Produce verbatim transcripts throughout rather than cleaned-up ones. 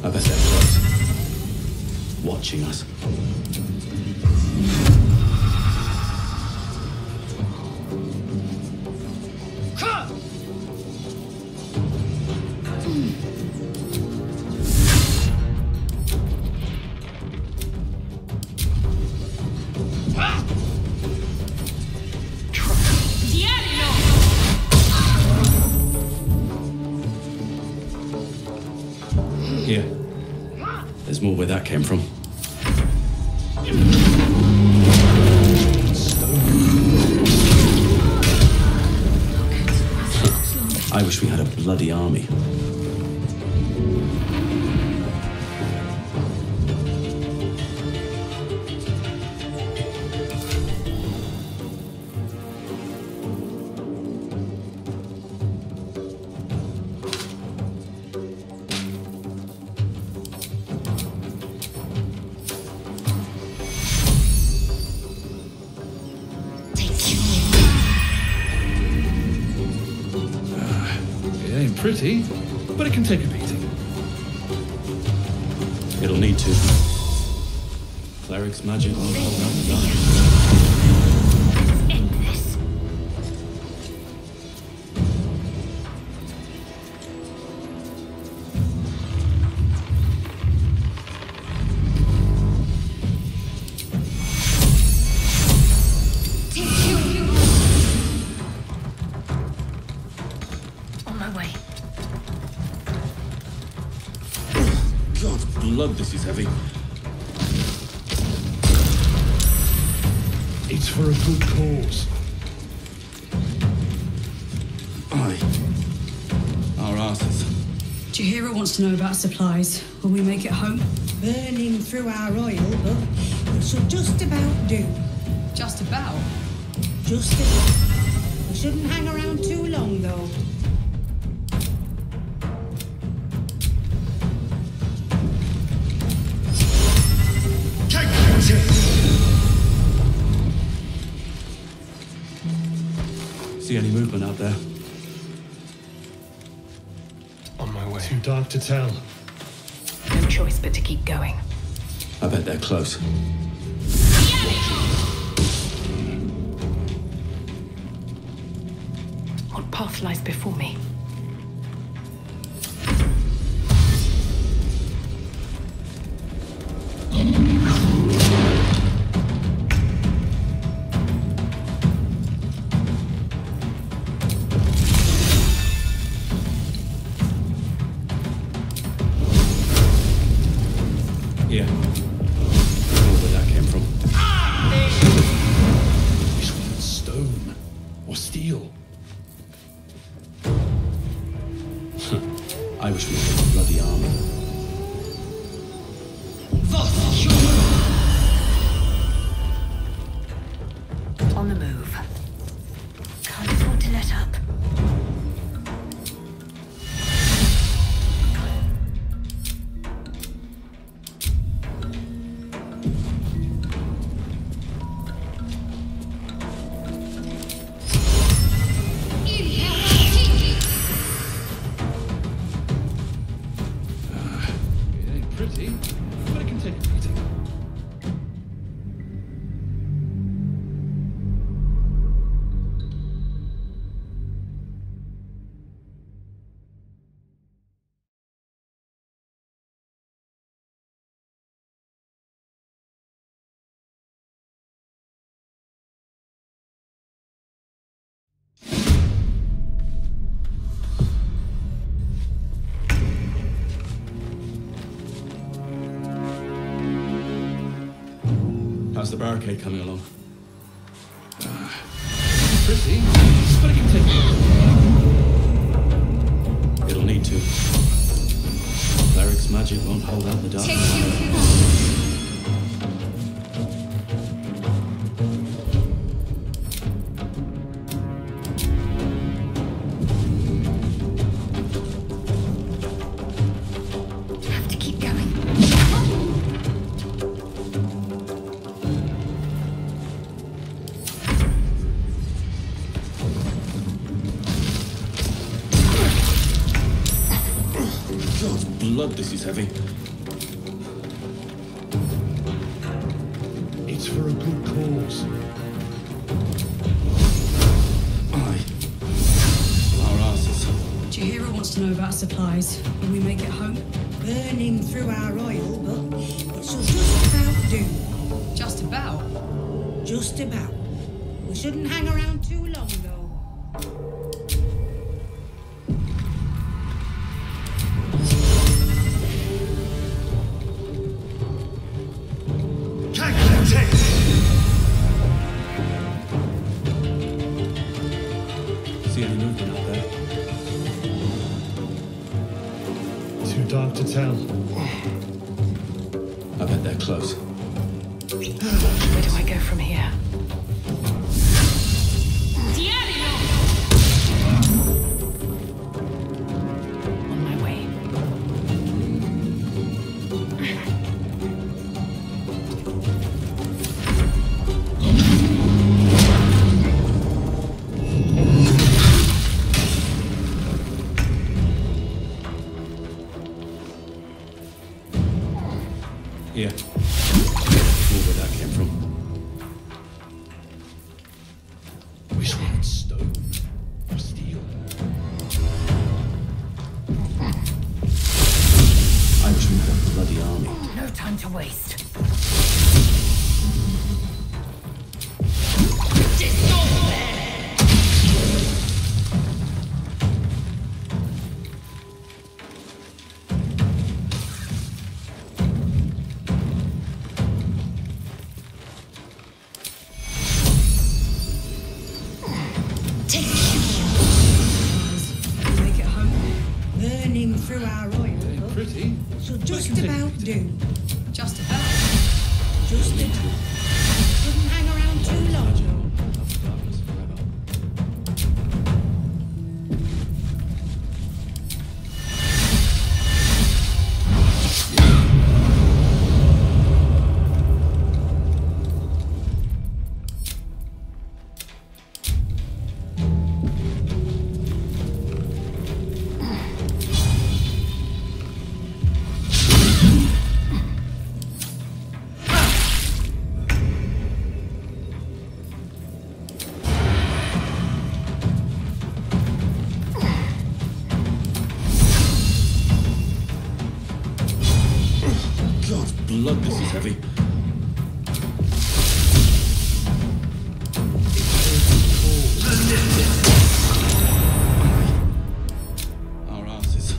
I bet they're close. Watching us. Here. There's more where that came from. I wish we had a bloody army. Pretty, but it can take a beating. It'll need to. Cleric's magic won't hold up the dark. Let's end this. On my way. God's blood, this is heavy. It's for a good cause. Aye. Our asses. Jahira wants to know about supplies. Will we make it home? Burning through our oil, but it should just about do. Just about. Just about. We shouldn't hang around too long, though. See any movement out there? On my way. Too dark to tell. No choice but to keep going. I bet they're close. What path lies before me? Here. I don't know where that came from. This one's stone or steel. I wish we had a bloody army. On the move. Can't afford to let up. Pretty, but it can take a beating. How's the barricade coming along? Uh, pretty, but it can take a beating. It'll need to. Cleric's magic won't hold out the dark. Have to keep going. God's blood, this is heavy. It's for a good cause. Aye. Our asses. Jahira wants to know about supplies. Will we make it home? Burning through our oil, but it shall just about do. Just about. Just about. We shouldn't hang around too long, though. See any movement out there? Too dark to tell. I bet they're close. Where do I go from here? On my way. Here. Where that came from. Wish we had stone or steel. I wish we had a bloody army. No time to waste. Will we make it home? Burning through our oil, but Pretty. it shall just But continue. about do. Just about. Just about. Shouldn't hang around too long, though. Love the darkness forever. God's blood, this is heavy. Our asses.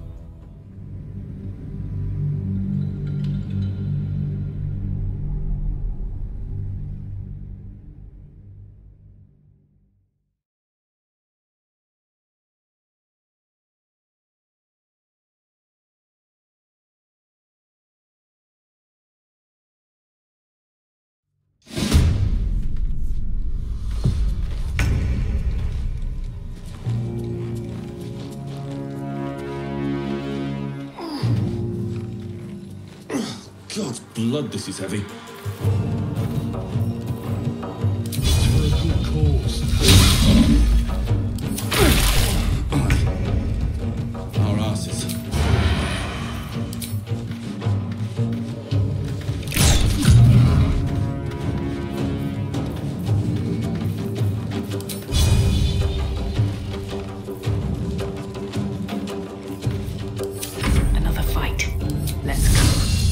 God's blood, this is heavy. It's for a good cause. Our asses. Another fight. Let's go.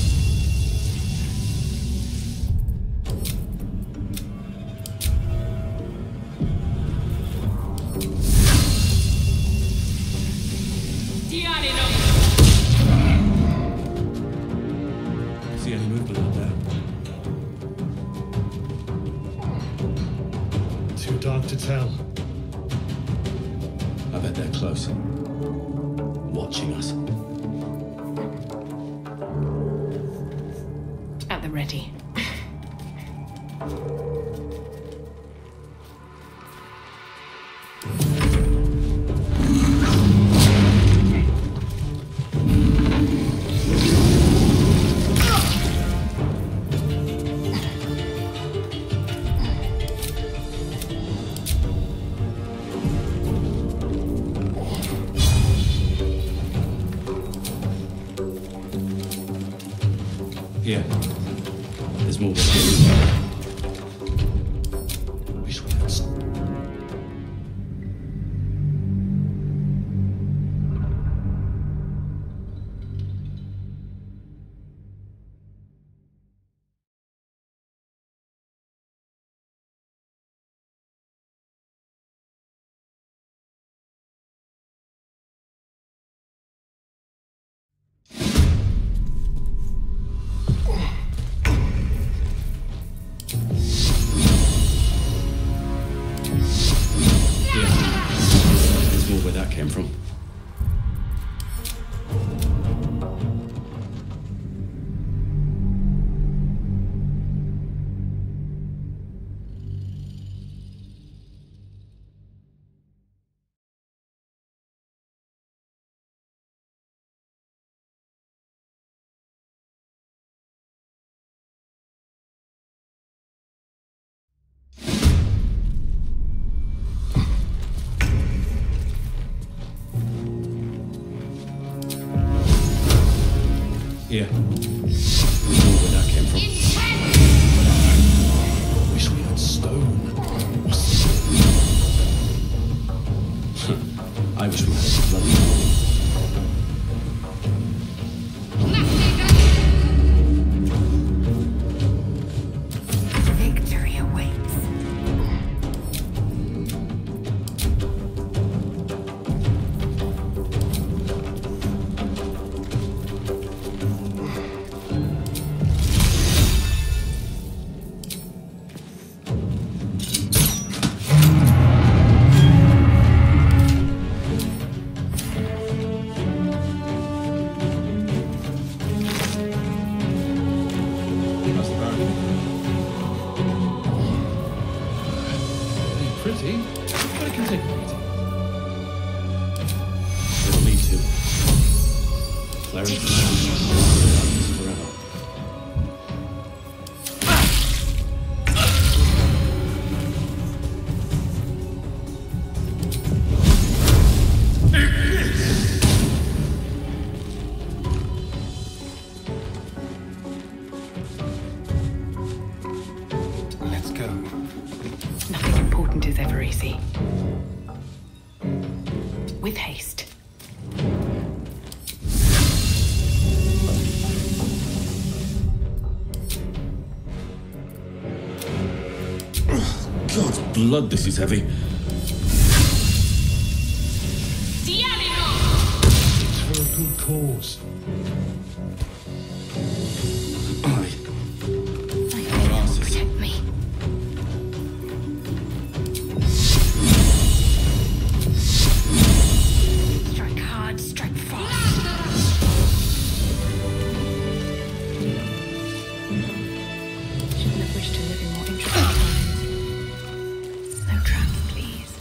See any movement out there? Too dark to tell. I bet they're close. Watching us. At the ready. Here. There's more where Wish we had some. came from. Here. Where that came from. Wish we had stone. I wish we had bloody. Victory awaits. Pretty, but it can take a beating. It'll need to. Clarence is forever. Let's go. Nothing important is ever easy. With haste. God's blood, this is heavy. For a good cause. Aye. My faith will protect me. Strike hard, strike fast. Shouldn't have wished to live in more interesting times. No traps, please.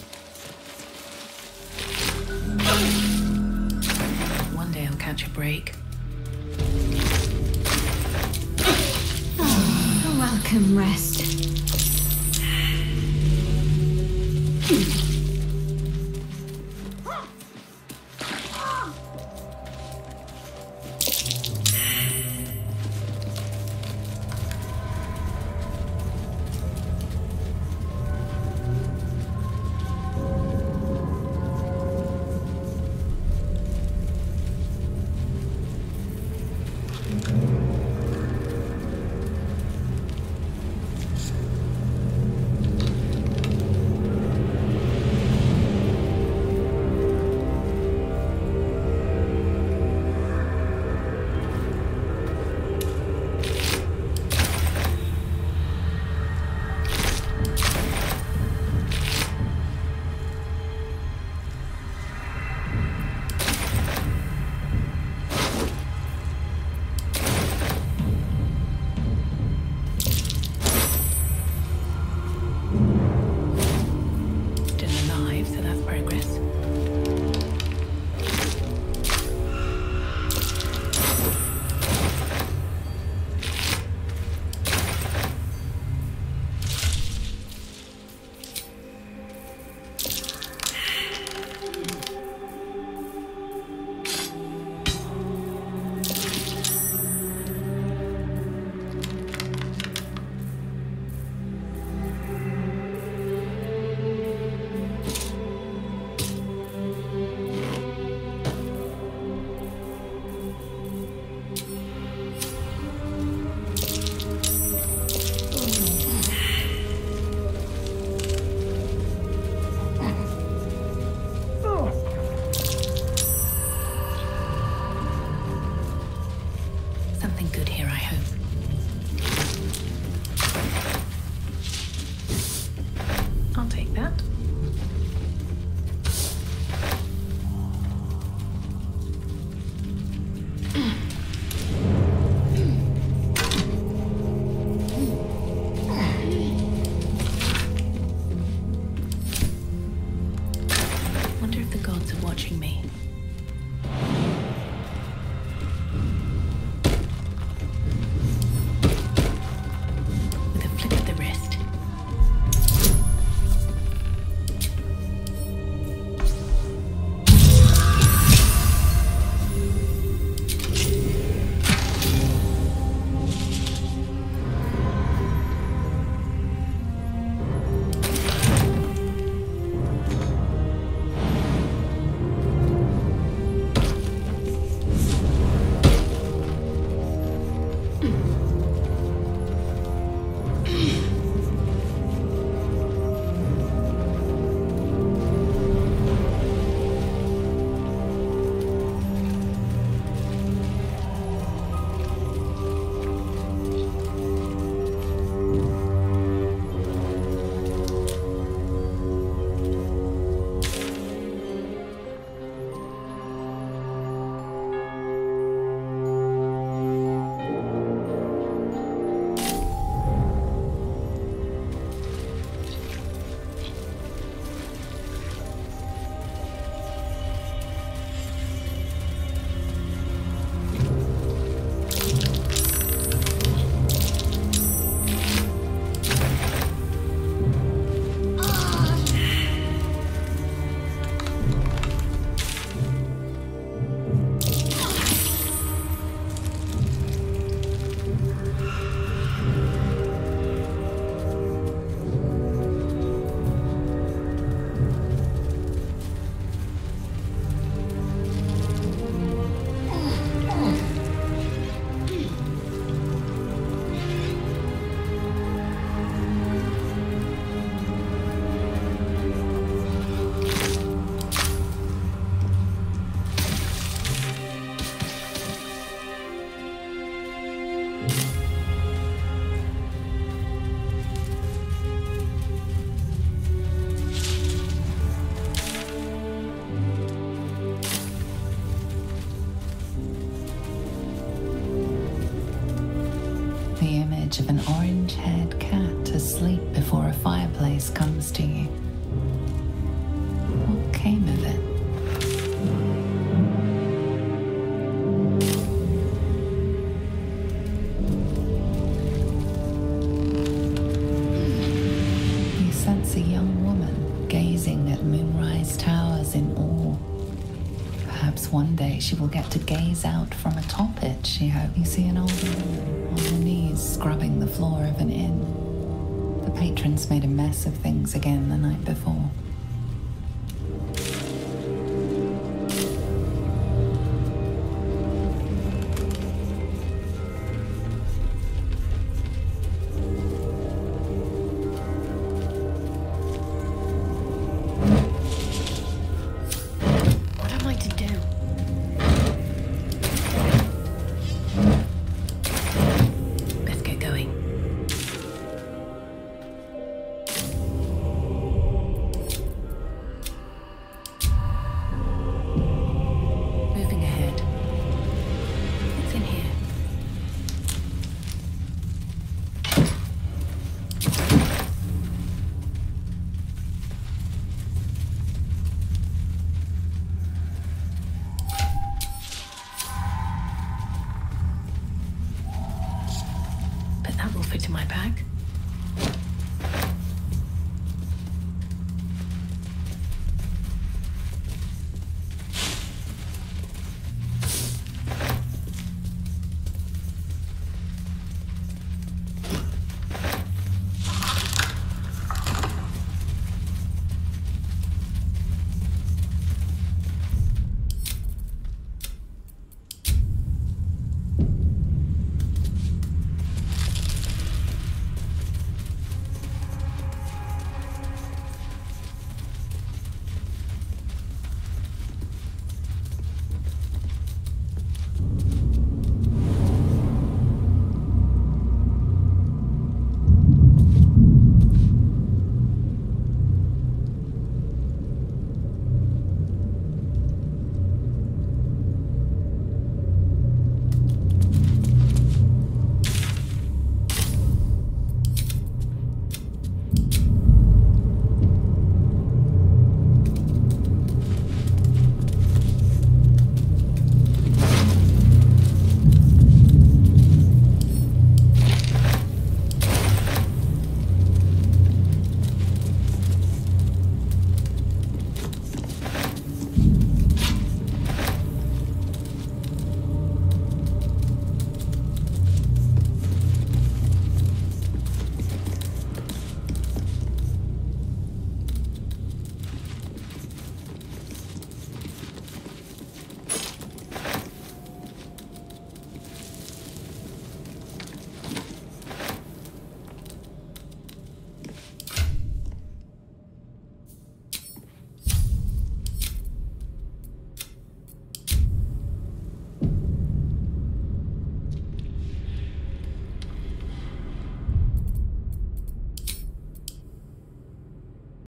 One day I'll catch a break. A welcome rest. good here, I hope. I'll take that. Wonder if the gods are watching me. With a flick of the wrist. Of an orange-haired cat asleep before a fireplace comes to you. What came of it? You sense a young woman gazing at Moonrise Towers in awe. Perhaps one day she will get to gaze out from atop it, she hopes. You see an old woman on her knees scrubbing the floor of an inn. The patrons made a mess of things again the night before. What am I to do? Let's get going. Moving ahead. What's in here? Bet that will fit in my bag.